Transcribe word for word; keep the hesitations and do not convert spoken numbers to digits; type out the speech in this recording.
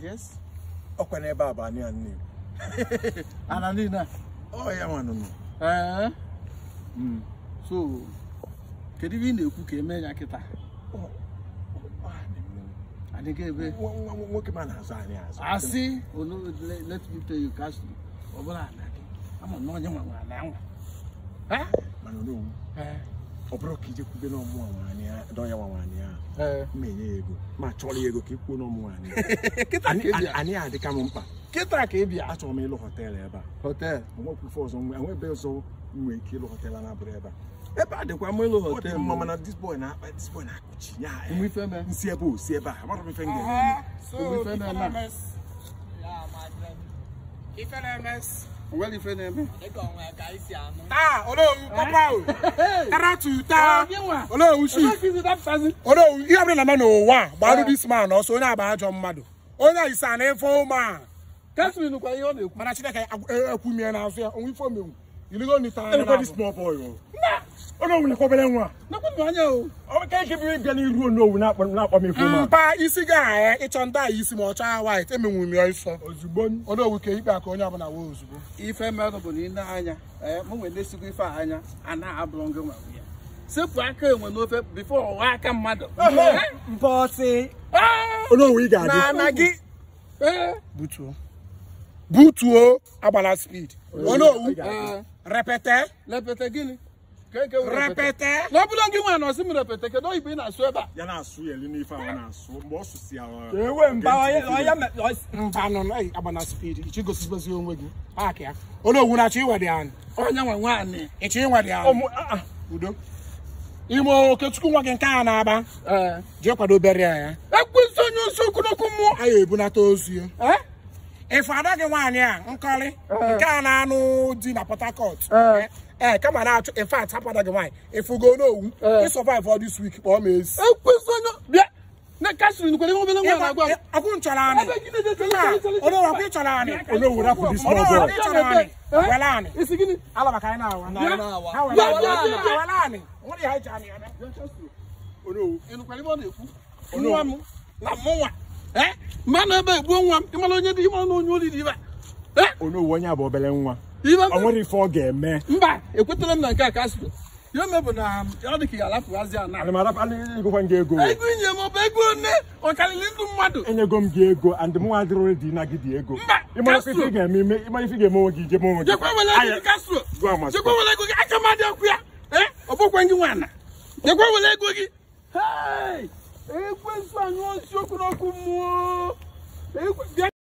Yes. Okwa na ebe aba ani ani. Anani na. Oh ya wanu no. Eh. Mm. So, kedu we na-ekwu ka eme ya kita? Oh. Ani ke ebe. Nwoke man azụ ani azụ. Asi, oh no, let me tell you cast. Obula na. Ama no nya nwa na nwa. Eh? Manu no. Eh. Obro ka ije kwube no mu awani a, don ya wawani a. Eh. Menye ego. Ma chọrọ ego ka ikwu no mu ani. Kita Ani ani adika mo mpa. Kita ka ebia. Achọrọ m ịlụ hotel ebe a. Hotel. Nwa kwufu ọzọ nwe, enwe be ọzọ nwe ike ịlụ hotel na abụrụ ebe a. Ebe a dịkwa m ịlụ hotel. Mama na this boy na this boy na akụchi ya. Umu ife me. Nsi ebe o, si ebe a. Amara m ife ngere. So, Umu ife me na. yeah, my friend. Ife na mes. Well ife na me. They go where guys ya no. Ah, Olohun papa o. Karatu ta. Olóhùn Olohun shi. Olohun ihe abụrụ na ma n'ụwa gbaru this man ọsọ onye agba ajọ mmadụ. Onye isa na ifo ma. Kasiri nukwa ihe ọ na-ekwu. Mana Chineke ekwumie na afọ ya, onwe ifo mewu. Iligo ni ta na. This small boy o. Olohun ni kobele nwa. Nakwa m anya o. O ka ke bi bia n'iru onu na akpọ na akpọ m ifo ma. Mpa isi ga eh ịchọ nda isi ma ọcha white emenwu mi ọsọ. Ozugbo Olohun ke ikpe aka onye abụna wo ozugbo. Ife mmadụ bụ na ị na-anya ee mụ nwere na-esikwa ife anya a na-abụrụ ngị nwa ya sepụ aka enwe n'ofe bifo ọwa aka mmadụ Mpọsị Olohun ị ga-adị na gị ee butuo butuo agbala speed Olohun repete lepete gịnị keke repete n'ọbụla ngị nwa nọsị m repete kedu oyibo ị na-asụ ebe a ya na-asụ ya n'ife ahụ na-asụ mgbe ọ sụsi ya Ewe mba oya mba nọ na agbala speed ichi gosisibozi onwe gị paaki ya Olohun na-achọ iwede anyị onye nwa nwaanyị ịchọ iwede anyị udo ime okechukwu nwa gị nke a na-aba ee jee kwado obere ya ekwesị onye osi okunokwu mmụọ anyị ebunata ozu ya ee ife ada gị nwaanyị a nkọrị nke a na-anụ di na Port Harcourt ee eh kama na-achọ in fact hapụ ada gị nwaanyị ifugo n'owu ị survive all this week kpọọ m ezi ekwesị onye bịa na kasiri nukwa ihe obere nwa na-agwa m ọkụ nchọrọ anyị ebe gịnị dị tele Olohun ọkụ ịchọrọ anyị Olohun rapụ this small boy ịchọrọ anyị wele anyị isi gịnị ala maka anyị na-awa na-awa. ha wele anyị wele anyị nwere ya ịcha anyị ya Olohun ịnụkwara ihe ọ na-ekwu nwa m na mụnwa ee mmanụ ebe egbuo nwa m ịmara onye dị ịmara na onye olili ibe ee Olohun onye abụ obere nwa ibe o nwere ife ọ ga-eme mba ekwetara m na nke a kasiri ya mebụ na ọ dị ka ya alapụghazi a na ana m arapụ ana igokwa gị ego ego inye m ọba ego one ọ karịrị ndụ mmadụ enyego m gị ego and mụ nwa dịrị dị na gị dị ego Mba, ịmara ife Castro. ị ga-eme ime ịmara ife ị ga-eme onwe gị ije onwe gị jekwa wele ego gị Castro Gwa ma jekwa wele ego gị aka m adị ọkụ ya ee ọ bụkwa gị nwana jekwa wele ego gị hei ekwensu anyụ osi okwu n'okwu mmụọ